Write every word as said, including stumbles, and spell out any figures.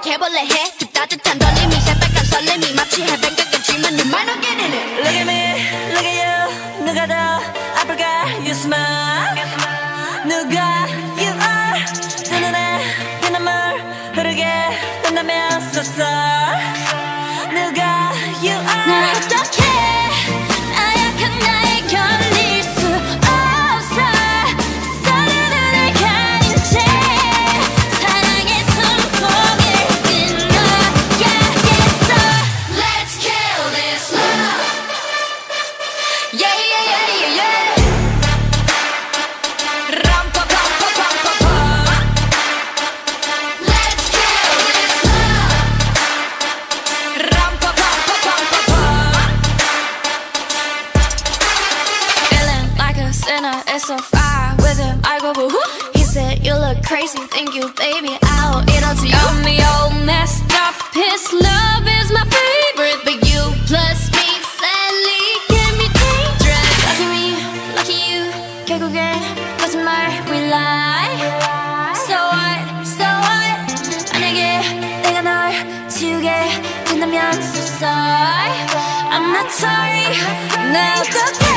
고백해볼래 해 좀 따뜻한 떨림이 새빨간 설렘이 마치 해변가겠지만 you might not get in it. Look at me, look at you. 누가 더 아플까? You smile. 누가 you are. 두 눈에 피눈물 흐르게 된다면 so sorry. 누가 you are. 난 어떡해 나약한 나에 걸릴 수 없어. 서로를 가린 채 사랑의 손목을 끊어야겠어. Let's kill this love. Yeah yeah yeah yeah yeah. 람파파파파파파. Let's kill this love. 람파파파파파파. Feeling like a sinner, it's so far with him. I go boo hoo. He said you look crazy, thank you, baby. I'll eat all to you. I'm the old messed up. His love is my favorite, but you plus me sadly can be dangerous. Lucky me, lucky you. 결국엔 거짓말 we lie. So what, so what. 만약에 내가 널 지우게 된다면 so sorry. I'm not sorry. 나 어떡해